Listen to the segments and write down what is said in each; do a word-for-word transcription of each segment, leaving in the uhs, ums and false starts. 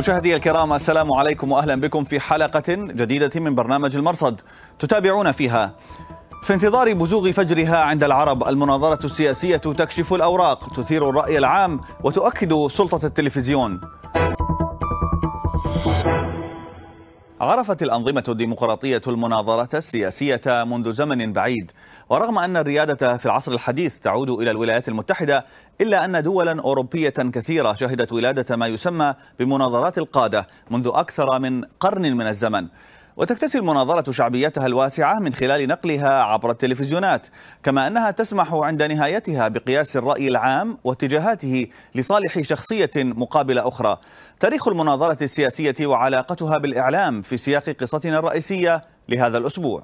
مشاهدي الكرام، السلام عليكم وأهلا بكم في حلقة جديدة من برنامج المرصد تتابعون فيها في انتظار بزوغ فجرها عند العرب المناظرة السياسية تكشف الأوراق، تثير الرأي العام وتؤكد سلطة التلفزيون. عرفت الأنظمة الديمقراطية المناظرة السياسية منذ زمن بعيد، ورغم أن الريادة في العصر الحديث تعود إلى الولايات المتحدة، إلا أن دولا أوروبية كثيرة شهدت ولادة ما يسمى بمناظرات القادة منذ أكثر من قرن من الزمن، وتكتسي المناظرة شعبيتها الواسعة من خلال نقلها عبر التلفزيونات، كما أنها تسمح عند نهايتها بقياس الرأي العام واتجاهاته لصالح شخصية مقابل أخرى. تاريخ المناظرة السياسية وعلاقتها بالإعلام في سياق قصتنا الرئيسية لهذا الأسبوع.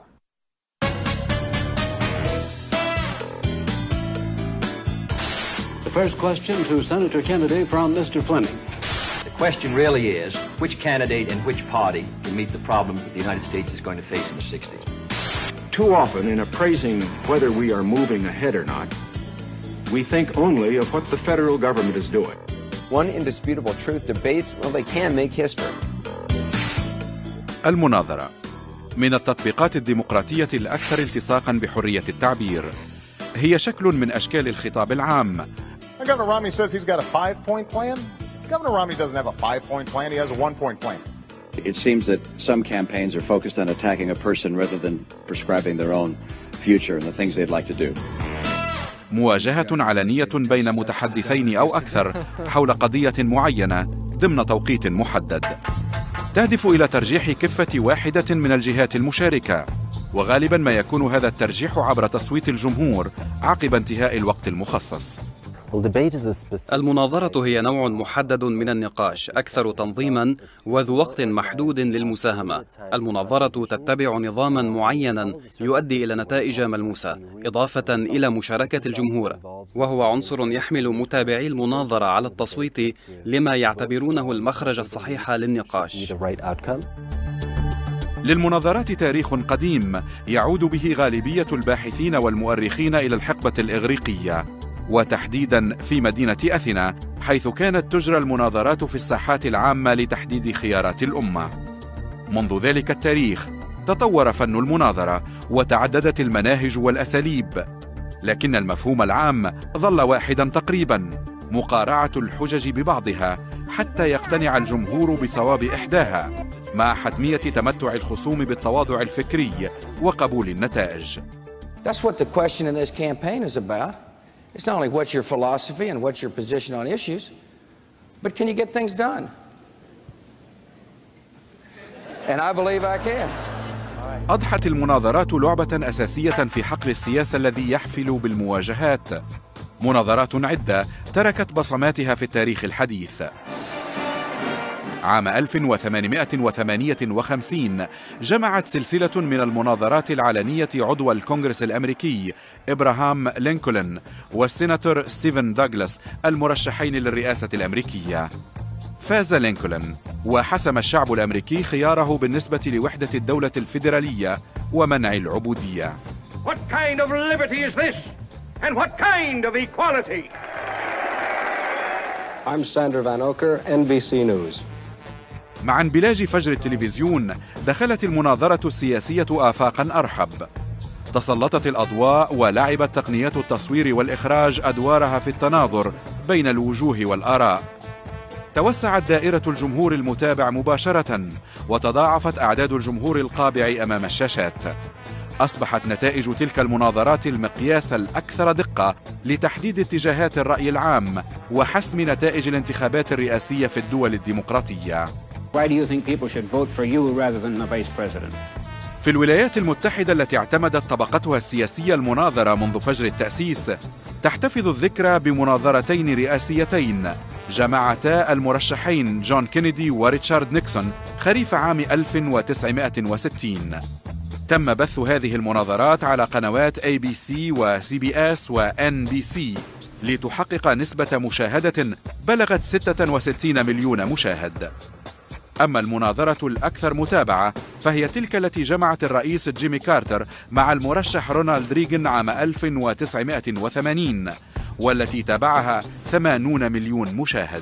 The first question to Senator Kennedy from Mister Fleming. The question really is, which candidate and which party can meet the problems that the United States is going to face in the sixties? Too often, in appraising whether we are moving ahead or not, we think only of what the federal government is doing. One indisputable truth, debates, well, they can make history. المناظرة من التطبيقات الديمقراطية الأكثر التصاقا بحرية التعبير، هي شكل من أشكال الخطاب العام. Governor Romney says he's got a five-point plan. Governor Romney doesn't have a five-point plan. He has a one-point plan. It seems that some campaigns are focused on attacking a person rather than prescribing their own future and the things they'd like to do. مواجهة علنية بين متحدثين أو أكثر حول قضية معينة ضمن توقيت محدد، تهدف إلى ترجيح كفة واحدة من الجهات المشاركة، وغالبا ما يكون هذا الترجيح عبر تصويت الجمهور عقب انتهاء الوقت المخصص. المناظرة هي نوع محدد من النقاش أكثر تنظيما وذو وقت محدود للمساهمة. المناظرة تتبع نظاما معينا يؤدي إلى نتائج ملموسة، إضافة إلى مشاركة الجمهور، وهو عنصر يحمل متابعي المناظرة على التصويت لما يعتبرونه المخرج الصحيح للنقاش. للمناظرات تاريخ قديم يعود به غالبية الباحثين والمؤرخين إلى الحقبة الإغريقية، وتحديدا في مدينة أثينا، حيث كانت تجرى المناظرات في الساحات العامة لتحديد خيارات الأمة. منذ ذلك التاريخ تطور فن المناظرة وتعددت المناهج والأساليب، لكن المفهوم العام ظل واحدا تقريبا: مقارعة الحجج ببعضها حتى يقتنع الجمهور بصواب إحداها، مع حتمية تمتع الخصوم بالتواضع الفكري وقبول النتائج. That's what the question in this campaign is about. It's not only what's your philosophy and what's your position on issues, but can you get things done? And I believe I can. أضحت المناظرات لعبة أساسية في حقل السياسة الذي يحفل بالمواجهات. مناظرات عدة تركت بصماتها في التاريخ الحديث. عام ألف وثمانمائة وثمانية وخمسين جمعت سلسلة من المناظرات العلنية عضو الكونغرس الأمريكي إبراهام لينكولن والسيناتور ستيفن دوغلاس المرشحين للرئاسة الأمريكية. فاز لينكولن، وحسم الشعب الأمريكي خياره بالنسبة لوحدة الدولة الفيدرالية ومنع العبودية. What kind of liberty is this? And what kind of equality? I'm Sander Van Oker, N B C News. مع انبلاج فجر التلفزيون دخلت المناظرة السياسية آفاقا أرحب. تسلطت الأضواء ولعبت تقنيات التصوير والإخراج أدوارها في التناظر بين الوجوه والآراء. توسعت دائرة الجمهور المتابع مباشرة، وتضاعفت أعداد الجمهور القابع أمام الشاشات. أصبحت نتائج تلك المناظرات المقياس الأكثر دقة لتحديد اتجاهات الرأي العام وحسم نتائج الانتخابات الرئاسية في الدول الديمقراطية. Why do you think people should vote for you rather than the vice president? في الولايات المتحدة التي اعتمدت طبقتها السياسية المناظرة منذ فجر التأسيس، تحتفظ الذكرى بمناظرتين رئاسيتين جمعتا المرشحين جون كينيدي وريتشارد نيكسون خريف عام ألف وتسعمائة وستين. تم بث هذه المناظرات على قنوات إيه بي سي وسي بي إس وإن بي سي لتحقق نسبة مشاهدة بلغت ستة وستين مليون مشاهد. أما المناظرة الأكثر متابعة فهي تلك التي جمعت الرئيس جيمي كارتر مع المرشح رونالد ريغان عام ألف وتسعمائة وثمانين، والتي تابعها ثمانين مليون مشاهد.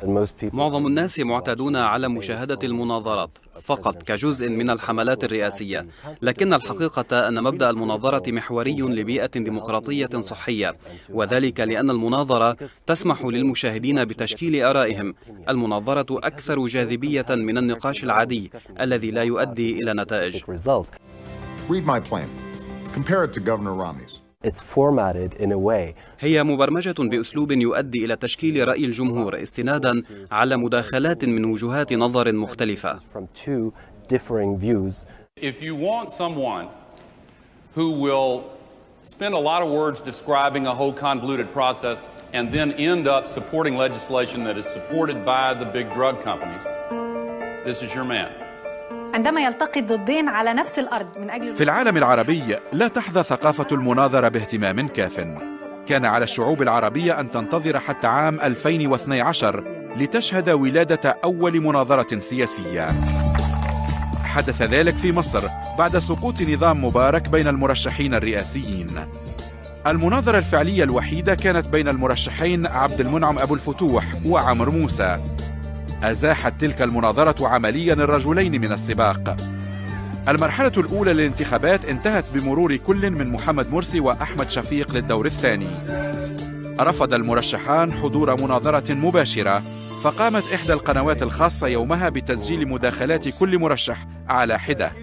معظم الناس معتادون على مشاهدة المناظرات فقط كجزء من الحملات الرئاسية، لكن الحقيقة أن مبدأ المناظرة محوري لبيئة ديمقراطية صحية، وذلك لأن المناظرة تسمح للمشاهدين بتشكيل آرائهم. المناظرة أكثر جاذبية من النقاش العادي الذي لا يؤدي إلى نتائج. Read my plan. Compare it to Governor Romney's. It's formatted in a way. هي مبرمجة بأسلوب يؤدي إلى تشكيل رأي الجمهور استنادا على مداخلات من وجهات نظر مختلفة. From two differing views. If you want someone who will spend a lot of words describing a whole convoluted process and then end up supporting legislation that is supported by the big drug companies, this is your man. عندما يلتقي الضدين على نفس الأرض من أجل في العالم العربي لا تحظى ثقافة المناظرة باهتمام كاف. كان على الشعوب العربية أن تنتظر حتى عام ألفين واثني عشر لتشهد ولادة أول مناظرة سياسية. حدث ذلك في مصر بعد سقوط نظام مبارك بين المرشحين الرئاسيين. المناظرة الفعلية الوحيدة كانت بين المرشحين عبد المنعم أبو الفتوح وعمرو موسى. أزاحت تلك المناظرة عمليا الرجلين من السباق. المرحلة الأولى للانتخابات انتهت بمرور كل من محمد مرسي وأحمد شفيق للدور الثاني. رفض المرشحان حضور مناظرة مباشرة، فقامت إحدى القنوات الخاصة يومها بتسجيل مداخلات كل مرشح على حدة.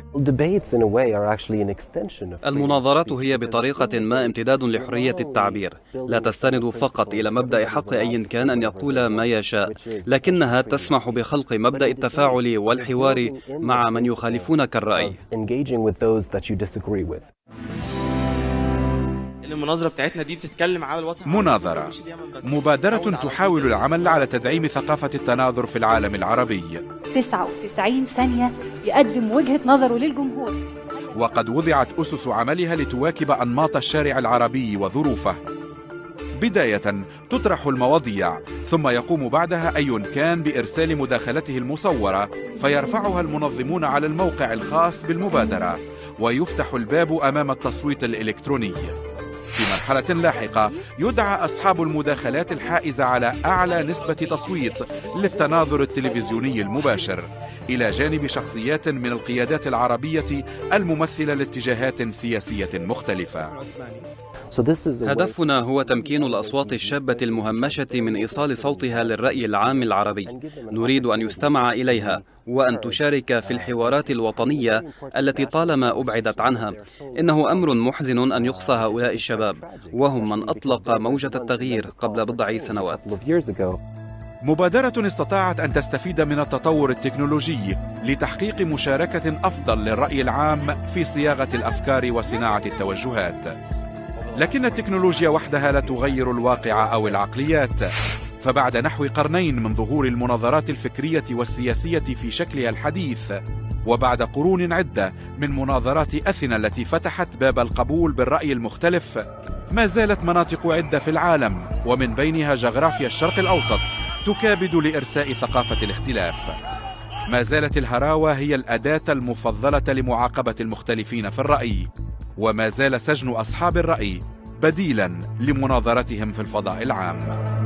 المناظرات هي بطريقة ما امتداد لحرية التعبير، لا تستند فقط إلى مبدأ حق أي كان أن يقول ما يشاء، لكنها تسمح بخلق مبدأ التفاعل والحوار مع من يخالفونك الرأي. المناظرة بتاعتنا دي بتتكلم على الوطن. مناظرة مبادرة تحاول العمل على تدعيم ثقافة التناظر في العالم العربي. تسعة وتسعين ثانية يقدم وجهة نظره للجمهور. وقد وضعت أسس عملها لتواكب أنماط الشارع العربي وظروفه. بداية تطرح المواضيع، ثم يقوم بعدها أي كان بإرسال مداخلته المصورة، فيرفعها المنظمون على الموقع الخاص بالمبادرة، ويفتح الباب أمام التصويت الإلكتروني. في مرحلة لاحقة يدعى أصحاب المداخلات الحائزة على أعلى نسبة تصويت للتناظر التلفزيوني المباشر، إلى جانب شخصيات من القيادات العربية الممثلة لاتجاهات سياسية مختلفة. هدفنا هو تمكين الأصوات الشابة المهمشة من إيصال صوتها للرأي العام العربي. نريد أن يستمع إليها وأن تشارك في الحوارات الوطنية التي طالما أبعدت عنها. إنه أمر محزن أن يقصى هؤلاء الشباب، وهم من أطلق موجة التغيير قبل بضع سنوات. مبادرة استطاعت أن تستفيد من التطور التكنولوجي لتحقيق مشاركة أفضل للرأي العام في صياغة الأفكار وصناعة التوجهات. لكن التكنولوجيا وحدها لا تغير الواقع أو العقليات، فبعد نحو قرنين من ظهور المناظرات الفكرية والسياسية في شكلها الحديث، وبعد قرون عدة من مناظرات أثينا التي فتحت باب القبول بالرأي المختلف، ما زالت مناطق عدة في العالم ومن بينها جغرافيا الشرق الأوسط تكابد لإرساء ثقافة الاختلاف. ما زالت الهراوة هي الأداة المفضلة لمعاقبة المختلفين في الرأي، وما زال سجن أصحاب الرأي بديلا لمناظرتهم في الفضاء العام.